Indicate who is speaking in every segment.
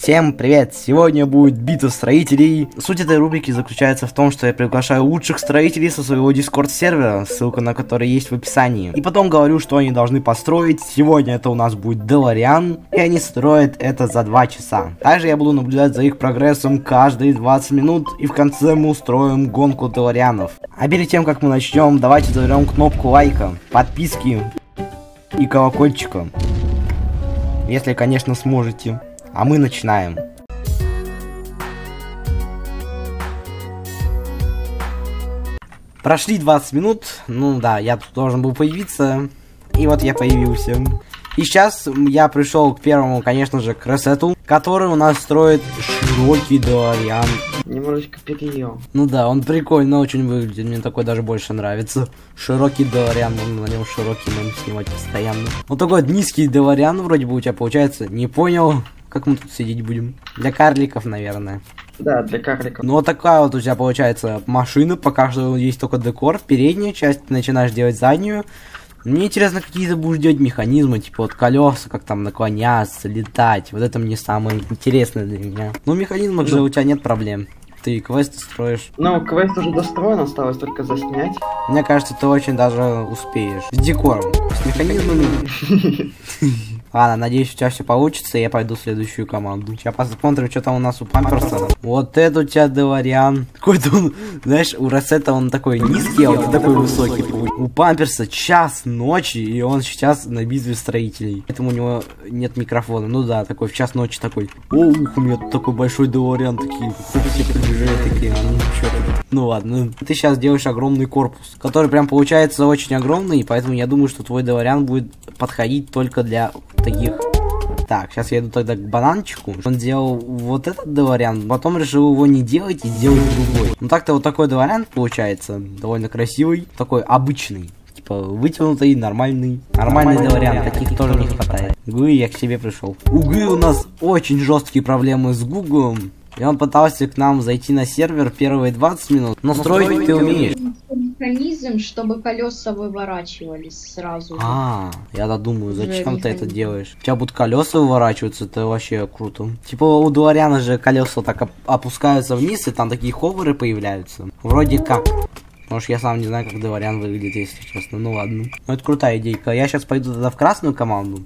Speaker 1: Всем привет! Сегодня будет битва строителей. Суть этой рубрики заключается в том, что я приглашаю лучших строителей со своего Discord сервера, ссылка на который есть в описании. И потом говорю, что они должны построить. Сегодня это у нас будет Делориан, и они строят это за 2 часа. Также я буду наблюдать за их прогрессом каждые 20 минут, и в конце мы устроим гонку Делорианов. А перед тем, как мы начнем, давайте заберем кнопку лайка, подписки и колокольчика. Если, конечно, сможете. А мы начинаем. Прошли 20 минут. Ну да, я тут должен был появиться. И вот я появился. И сейчас я пришел к первому, конечно же, к ресету, который у нас строит широкий Делориан.
Speaker 2: Немножечко переел.
Speaker 1: Ну да, он прикольно очень выглядит. Мне такой даже больше нравится. Широкий Делориан, на нем широкий нам снимать постоянно. Вот такой вот низкий Делориан вроде бы у тебя получается. Не понял, как мы тут сидеть будем. Для карликов, наверное.
Speaker 2: Да, для карликов.
Speaker 1: Ну вот такая вот у тебя получается машина. Пока что есть только декор. Передняя часть, ты начинаешь делать заднюю. Мне интересно, какие ты будешь делать механизмы, типа вот колеса, как там наклоняться, летать. Вот это мне самое интересное для меня. Ну, в механизмах же у тебя нет проблем. Ты квесты строишь.
Speaker 2: Ну, квест уже достроен, осталось только заснять.
Speaker 1: Мне кажется, ты очень даже успеешь. С декором, с механизмами. Ладно, надеюсь, у тебя все получится, и я пойду в следующую команду. Сейчас посмотрим, что там у нас у Памперса. Вот это у тебя Делориан. Какой-то он, знаешь, у Ресета он такой низкий, а вот такой высокий. У Памперса час ночи, и он сейчас на битве строителей. Поэтому у него нет микрофона. Ну да, такой в час ночи такой. О, ух, у меня тут такой большой Делориан, такие. Все приближают такие. Ну ладно. Ты сейчас делаешь огромный корпус, который прям получается очень огромный, и поэтому я думаю, что твой Делориан будет подходить только для таких. Так, сейчас я иду тогда к бананчику. Он делал вот этот Делориан, потом решил его не делать и сделать другой. Ну так-то вот такой Делориан получается довольно красивый, такой обычный. Типа вытянутый, нормальный. Нормальный Делориан, таких тоже не хватает. Гуи, я к себе пришел. У Гуи у нас очень жесткие проблемы с Гуглом. И он пытался к нам зайти на сервер первые 20 минут. Но строить ты умеешь.
Speaker 3: Механизм, чтобы колеса выворачивались сразу.
Speaker 1: Я-то думаю, зачем ты это делаешь? У тебя будут колеса выворачиваться, это вообще круто. Типа у Делориана же колеса так опускаются вниз, и там такие ховеры появляются. Вроде как. Может, я сам не знаю, как Делориан выглядит, если честно. Ну ладно. Ну это крутая идейка. Я сейчас пойду тогда в красную команду.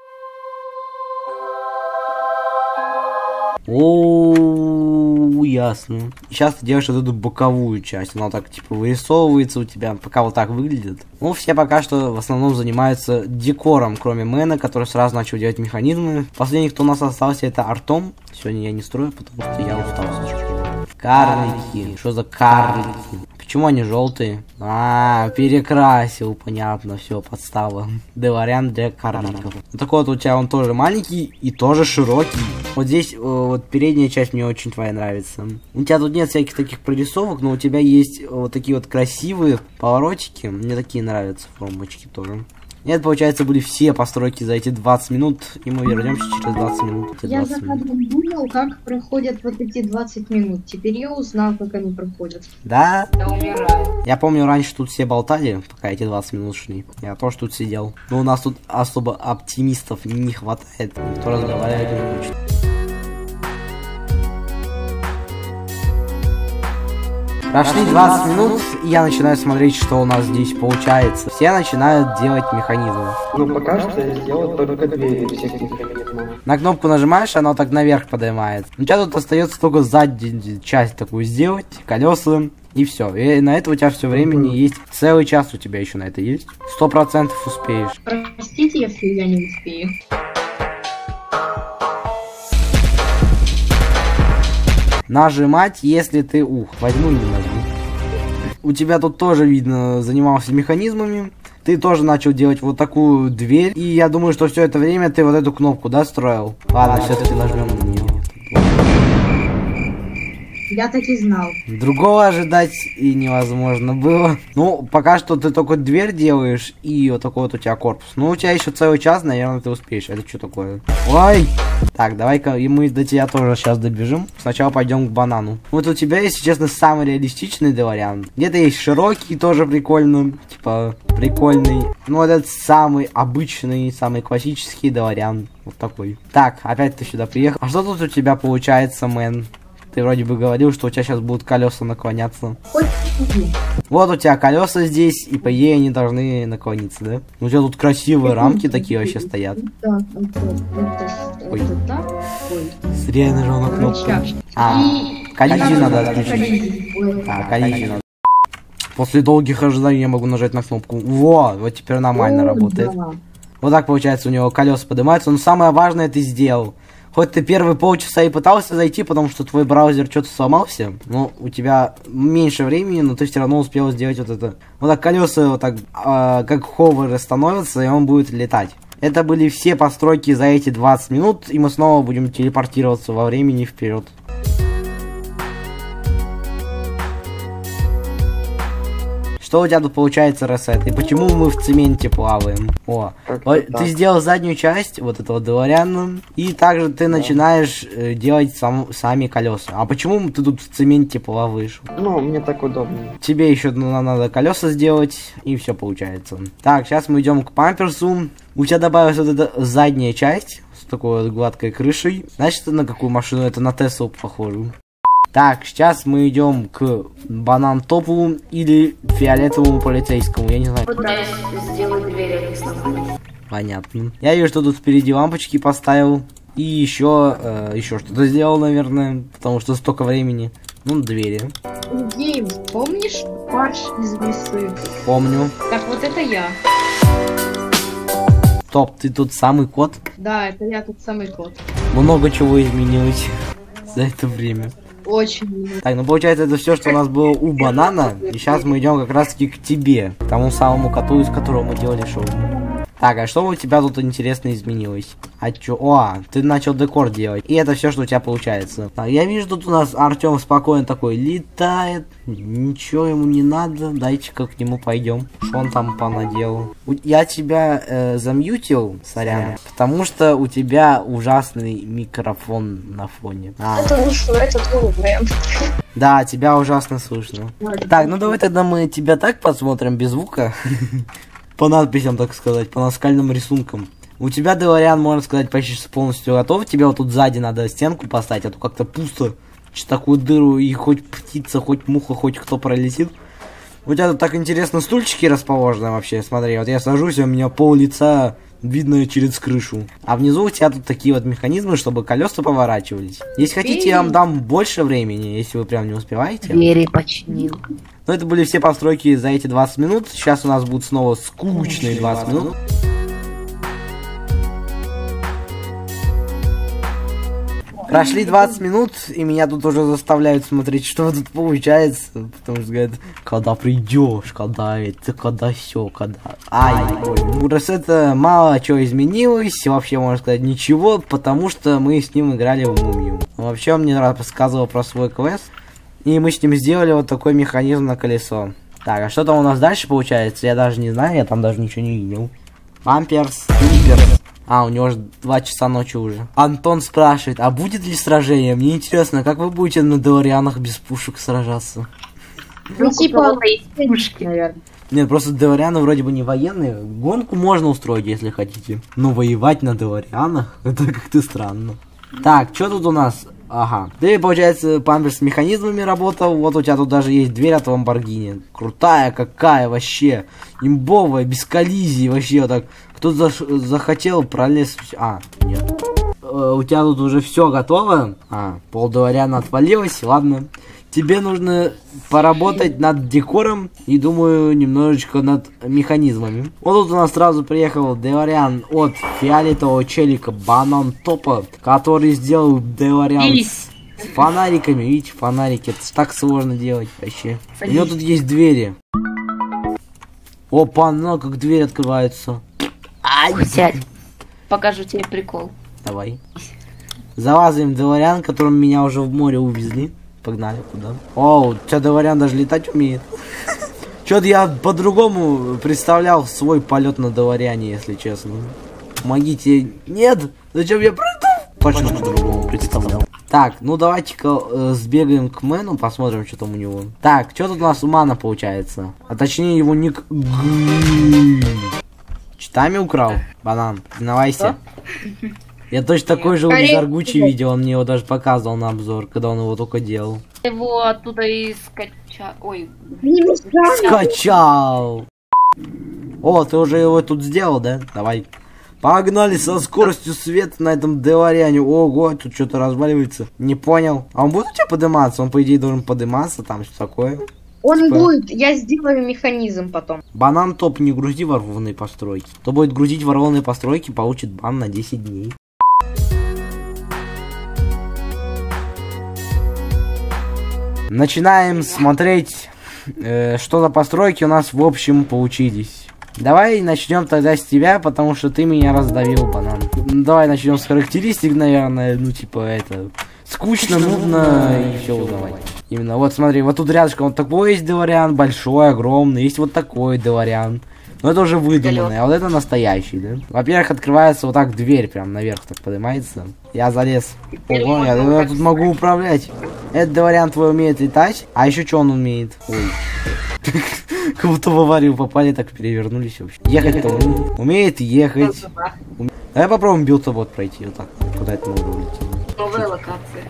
Speaker 1: О, ясно. Сейчас ты делаешь вот эту боковую часть. Она так типа вырисовывается у тебя, пока вот так выглядит. Ну, все пока что в основном занимаются декором, кроме Мэна, который сразу начал делать механизмы. Последний, кто у нас остался, это Артом. Сегодня я не строю, потому что я устал слишком. Карлики. Что за карлики? Почему они желтые? Перекрасил, понятно, все, подстава. Делориан для карликов. Вот такой вот у тебя он тоже маленький и тоже широкий. Вот здесь вот передняя часть мне очень твоя нравится. У тебя тут нет всяких таких прорисовок, но у тебя есть вот такие вот красивые поворотики. Мне такие нравятся формочки тоже. И это, получается, были все постройки за эти 20 минут, и мы вернемся через 20 минут.
Speaker 3: Я за кадром думал, как проходят вот эти 20 минут. Теперь я узнал, как они проходят.
Speaker 1: Да?
Speaker 3: Я умираю.
Speaker 1: Я помню, раньше тут все болтали, пока эти 20 минут шли. Я тоже тут сидел. Но у нас тут особо оптимистов не хватает. Никто разговаривать не хочет. Прошли 20 минут, и я начинаю смотреть, что у нас здесь получается. Все начинают делать механизмы.
Speaker 2: Ну, пока что я сделал только 2 всех механизмов.
Speaker 1: На кнопку нажимаешь, оно так наверх поднимается. У тебя тут остается только заднюю часть такую сделать, колеса, и все. И на это у тебя все времени есть. Целый час у тебя еще на это есть. 100% успеешь.
Speaker 3: Простите, если я не успею.
Speaker 1: Нажимать, если ты... возьму не нажму. У тебя тут тоже, видно, занимался механизмами. Ты тоже начал делать вот такую дверь. И я думаю, что все это время ты вот эту кнопку, да, строил? Ладно, все-таки нажмем на нее.
Speaker 3: Я так и знал.
Speaker 1: Другого ожидать и невозможно было. Ну, пока что ты только дверь делаешь, и вот такой вот у тебя корпус. Ну, у тебя еще целый час, наверное, ты успеешь. Это что такое? Ой! Так, давай-ка и мы до тебя тоже сейчас добежим. Сначала пойдем к банану. Вот у тебя, если честно, самый реалистичный вариант. Где-то есть широкий, тоже прикольный. Типа, прикольный. Ну, этот самый обычный, самый классический вариант. Вот такой. Так, опять ты сюда приехал. А что тут у тебя получается, мэн? Ты вроде бы говорил, что у тебя сейчас будут колеса наклоняться.
Speaker 3: Хоть чуть-чуть.
Speaker 1: Вот у тебя колеса здесь, и по идее они должны наклониться, да? У тебя тут красивые рамки такие вообще стоят.
Speaker 3: Да, это так. Ой.
Speaker 1: Зря я нажал на кнопку. Коллизию надо отключить. Коллизию надо. После долгих ожиданий я могу нажать на кнопку. Во, вот теперь нормально работает.
Speaker 3: Да.
Speaker 1: Вот так получается у него колеса поднимаются. Но самое важное ты сделал. Хоть ты первые полчаса и пытался зайти, потому что твой браузер что-то сломался, но у тебя меньше времени, но ты все равно успел сделать вот это. Вот так колеса вот так, как ховеры становятся, и он будет летать. Это были все постройки за эти 20 минут, и мы снова будем телепортироваться во времени вперед. Что у тебя тут получается, Ресет? И почему мы в цементе плаваем? О, ты сделал заднюю часть, вот этого Делориана, и также ты начинаешь делать сами колеса. А почему ты тут в цементе плаваешь?
Speaker 2: Ну, мне так удобнее.
Speaker 1: Тебе еще надо колеса сделать, и все получается. Так, сейчас мы идем к памперсу. У тебя добавилась вот эта задняя часть с такой вот гладкой крышей. Значит, на какую машину? Это на Теслу похоже. Так, сейчас мы идем к банан-топу или фиолетовому полицейскому, я не знаю.
Speaker 4: Пытаюсь сделать двери, они сломались.
Speaker 1: Понятно. Я вижу, что тут впереди лампочки поставил. И еще что-то сделал, наверное, потому что столько времени. Ну, двери.
Speaker 3: Гейм, помнишь фарш из лисы?
Speaker 1: Помню.
Speaker 3: Так, вот это я.
Speaker 1: Топ, ты тут самый кот?
Speaker 3: Да, это я тот самый кот.
Speaker 1: Много чего изменилось за это время.
Speaker 3: Очень.
Speaker 1: Так, ну получается это все, что у нас было у банана. И сейчас мы идем как раз таки к тебе. К тому самому коту, из которого мы делали шоу. Так, а что у тебя тут интересно изменилось? А чё? О, ты начал декор делать. И это все, что у тебя получается. Так, я вижу, тут у нас Артем спокойно такой летает. Ничего ему не надо. Дайте-ка к нему пойдем. Что он там понаделал? Я тебя замьютил, сорян. Потому что у тебя ужасный микрофон на фоне.
Speaker 4: Это твой вариант.
Speaker 1: Да, тебя ужасно слышно. Так, ну давай тогда мы тебя так посмотрим без звука. По надписям, так сказать, по наскальным рисункам. У тебя Делориан, можно сказать, почти полностью готов. Тебе вот тут сзади надо стенку поставить, а то как-то пусто. Такую дыру, и хоть птица, хоть муха, хоть кто пролетит. У тебя тут так интересно стульчики расположены вообще. Смотри, вот я сажусь, у меня пол лица видно через крышу. А внизу у тебя тут такие вот механизмы, чтобы колеса поворачивались. Если хотите, я вам дам больше времени, если вы прям не успеваете.
Speaker 4: Двери починил.
Speaker 1: Но это были все постройки за эти 20 минут. Сейчас у нас будут снова скучные 20 минут. Прошли 20 минут, и меня тут уже заставляют смотреть, что тут получается. Потому что говорят, когда придешь, когда это, когда все, когда... Ай, у Ресета мало чего изменилось, вообще можно сказать ничего, потому что мы с ним играли в мумию. Вообще он мне рассказывал про свой квест, и мы с ним сделали вот такой механизм на колесо. Так, а что там у нас дальше получается, я даже не знаю, я там даже ничего не видел. Памперс, Памперс. А, у него же 2 часа ночи уже. Антон спрашивает, а будет ли сражение? Мне интересно, как вы будете на Делорианах без пушек сражаться?
Speaker 3: Ну, типа, пушки, наверное.
Speaker 1: Нет, просто Делорианы вроде бы не военные. Гонку можно устроить, если хотите. Но воевать на Делорианах, это как-то странно. Так, что тут у нас? Ага. Ты, получается, Памперс с механизмами работал. Вот у тебя тут даже есть дверь от Ламборгини. Крутая какая вообще. Имбовая, без коллизии вообще. Вот так. Кто захотел, пролез. А, нет. У тебя тут уже все готово. А, пол Делориана отвалилось. Ладно. Тебе нужно поработать над декором и, думаю, немножечко над механизмами. Вот тут у нас сразу приехал Делориан от фиолетового челика банан-топа, который сделал Делориан с фонариками. Видите, фонарики. Это так сложно делать вообще. У него тут есть двери. Опа, ну как дверь открывается. Ай!
Speaker 4: Сядь. Покажу тебе прикол.
Speaker 1: Давай. Залазим в Делориан, которым меня уже в море увезли. Погнали, куда? О, у тебя Доварян даже летать умеет. Чё-то я по-другому представлял свой полет на Доваряне, если честно. Помогите. Нет! Зачем я прыгнул? Точно по-другому представлял. Так, ну давайте-ка сбегаем к Мэну, посмотрим, что там у него. Так, что тут у нас у Мана получается? А точнее его ник... Читами украл? Банан, признавайся. Я точно такой же у Заргучи видел, он мне его даже показывал на обзор, когда он его только делал.
Speaker 4: Его оттуда и скачал. Ой.
Speaker 1: Скачал! О, ты уже его тут сделал, да? Давай. Погнали со скоростью света на этом Доваряне. Ого, тут что-то разваливается. Не понял. А он будет у тебя подниматься? Он, по идее, должен подниматься, там что такое.
Speaker 3: Он
Speaker 1: Типа...
Speaker 3: будет, я сделаю механизм потом.
Speaker 1: Банан топ, не грузи ворованные постройки. Кто будет грузить ворованные постройки, получит бан на 10 дней. Начинаем смотреть, что за постройки у нас в общем получились. Давай начнем тогда с тебя, потому что ты меня раздавил, банан. Давай начнем с характеристик, наверное. Ну, типа, это... Скучно, нудно и все узнавать. Именно, вот смотри, вот тут рядышком вот такой есть Доварян, большой, огромный. Есть вот такой Доварян. Но это уже выдуманный, а вот это настоящий, да? Во-первых, открывается вот так дверь, прям наверх так поднимается. Я залез. Ого, я тут могу управлять. Этот Доварян твой умеет летать. А еще что он умеет? Ой. Как будто в аварию попали, так перевернулись вообще. Ехать-то умеет ехать. Давай попробуем билд-бот пройти вот так. Куда это можно улететь?
Speaker 4: Новая локация.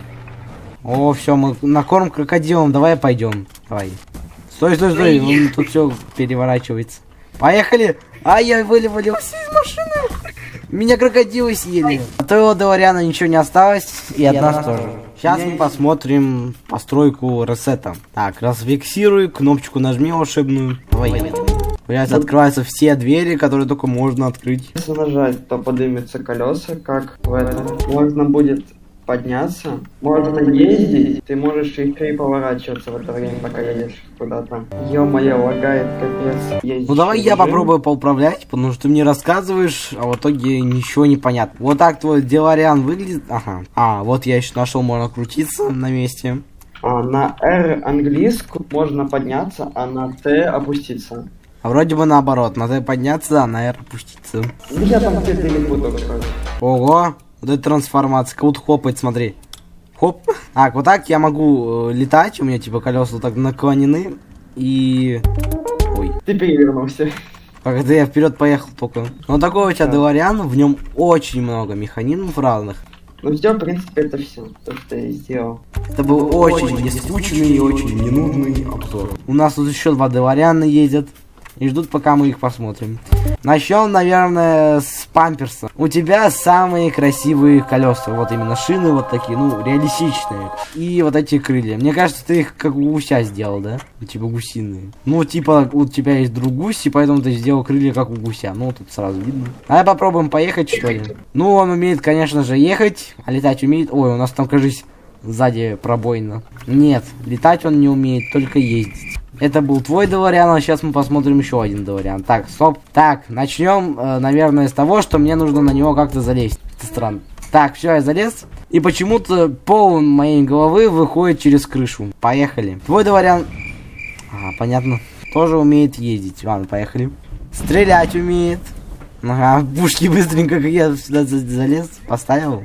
Speaker 1: О, все, мы на корм крокодилом, давай пойдем. Давай. Стой, стой, стой, он тут все переворачивается. Поехали! А я вывалился из машины. Меня крокодилы съели. От твоего Доваряна ничего не осталось, и от нас тоже. Сейчас мы посмотрим постройку ресета. Так, разфиксируй, кнопочку нажми волшебную. Давай. Появляется, открываются все двери, которые только можно открыть.
Speaker 2: Если нажать, то поднимется колеса, как в этом. Можно будет подняться, можно ездить, ты можешь еще и поворачиваться в это время, пока едешь куда-то. Ё-моё, лагает, капец. Ездишь,
Speaker 1: ну давай я попробую поуправлять, потому что ты мне рассказываешь, а в итоге ничего не понятно. Вот так твой Доварян выглядит. Ага. А, вот я еще нашел, можно крутиться на месте.
Speaker 2: А, на R английскую можно подняться, а на T опуститься.
Speaker 1: А вроде бы наоборот, на T подняться, а на R опуститься.
Speaker 2: Я там где-то не буду, кстати.
Speaker 1: Ого! Вот эта трансформация, как будто хлопает, смотри. Хоп. Так, вот так я могу летать, у меня типа колеса вот так наклонены. И... Ой.
Speaker 2: Ты перевернулся.
Speaker 1: Когда я вперед поехал только. Но такой у тебя Доварян, в нем очень много механизмов разных.
Speaker 2: Ну все, в принципе, это все, то, что я сделал.
Speaker 1: Это был очень нескучный и очень ненудный обзор. У нас тут еще 2 Доваряна ездят. И ждут, пока мы их посмотрим. Начнем, наверное, с памперса. У тебя самые красивые колеса. Вот именно шины вот такие, ну, реалистичные. И вот эти крылья. Мне кажется, ты их как у гуся сделал, да? Типа гусиные. Ну, типа, у тебя есть друг гусь, и поэтому ты сделал крылья как у гуся. Ну, тут сразу видно. Давай попробуем поехать, что ли. Ну, он умеет, конечно же, ехать. А летать умеет. Ой, у нас там, кажется, сзади пробоина. Нет, летать он не умеет, только ездить. Это был твой Доварян, а сейчас мы посмотрим еще один Доварян. Так, стоп. Так, начнем, наверное, с того, что мне нужно на него как-то залезть. Это странно. Так, все, я залез. И почему-то пол моей головы выходит через крышу. Поехали. Твой Доварян... Ага, понятно. Тоже умеет ездить. Ладно, поехали. Стрелять умеет. Ага, пушки быстренько, как я сюда залез, поставил.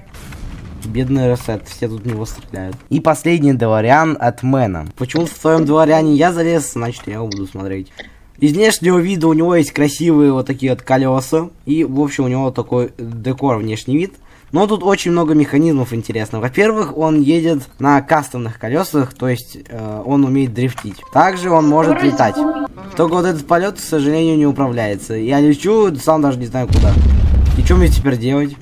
Speaker 1: Бедный ресет, все тут в него стреляют. И последний Доварян от Мэна. Почему-то в твоем Доваряне я залез, значит я его буду смотреть. Из внешнего вида у него есть красивые вот такие вот колеса. И в общем у него такой декор, внешний вид. Но тут очень много механизмов интересных. Во-первых, он едет на кастомных колесах, то есть он умеет дрифтить. Также он может летать. Только вот этот полет, к сожалению, не управляется. Я лечу, сам даже не знаю куда. И что мне теперь делать?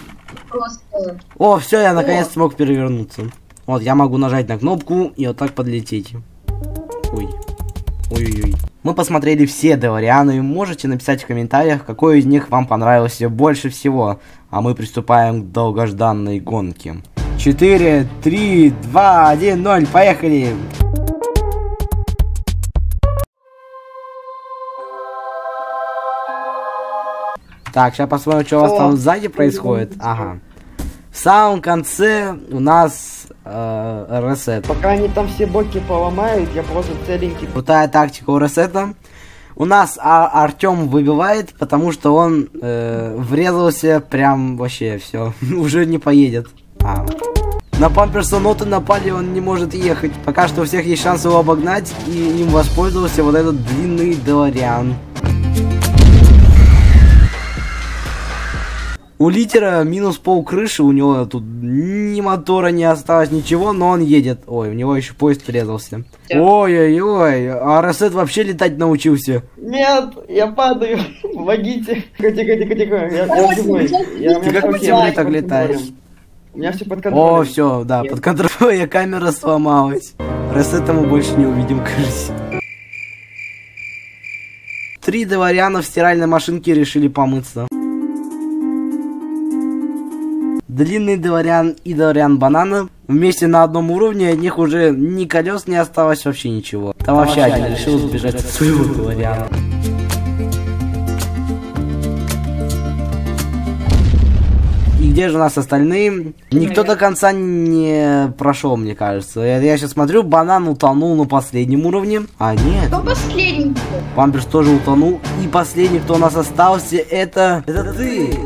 Speaker 1: О, все, я наконец смог перевернуться. Вот, я могу нажать на кнопку и вот так подлететь. Ой. Ой-ой-ой. Мы посмотрели все Доваряны. Можете написать в комментариях, какой из них вам понравился больше всего. А мы приступаем к долгожданной гонке. 4, 3, 2, 1, 0, поехали! Так, сейчас посмотрим, что у вас там сзади происходит. Ага. В самом конце у нас ресет.
Speaker 2: Пока они там все блоки поломают, я просто целенький.
Speaker 1: Крутая тактика у ресета. У нас Артем выбивает, потому что он врезался прям вообще все. Уже не поедет. На Памперса ноты напали, он не может ехать. Пока что у всех есть шанс его обогнать, и им воспользовался вот этот длинный Делориан. У литера минус пол крыши, у него тут ни мотора не осталось, ничего, но он едет. Ой, у него еще поезд врезался. Ой-ой-ой, а Ресет вообще летать научился.
Speaker 2: Нет, я падаю, помогите. Тихо. Я живой.
Speaker 1: Ты как по земле так летаешь?
Speaker 2: У меня все под контролем.
Speaker 1: О, все, да, под контролем, камера сломалась. Ресета мы больше не увидим, кажется. 3 Делориана в стиральной машинке решили помыться. Длинный Делориан и Делориан Банана вместе на одном уровне, от них уже ни колес не осталось, вообще ничего. Там вообще один решил сбежать от своего Делориана. И где же у нас остальные? Никто до конца не прошел, мне кажется. Я сейчас смотрю, Банан утонул на последнем уровне. А нет.
Speaker 3: Кто последний?
Speaker 1: Памперс тоже утонул. И последний, кто у нас остался, это ты.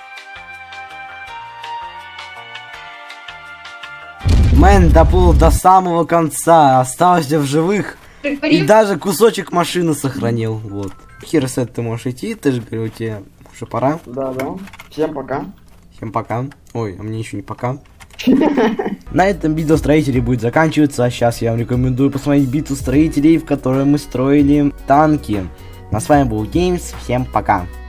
Speaker 1: Мэн доплыл до самого конца, остался в живых. И даже кусочек машины сохранил. Вот. Хирсет, ты можешь идти, ты же говорил, тебе уже пора.
Speaker 2: Да. Всем пока.
Speaker 1: Всем пока. Ой, а мне еще не пока. На этом битва строителей будет заканчиваться. А сейчас я вам рекомендую посмотреть битву строителей, в которой мы строили танки. А с вами был Геймс. Всем пока.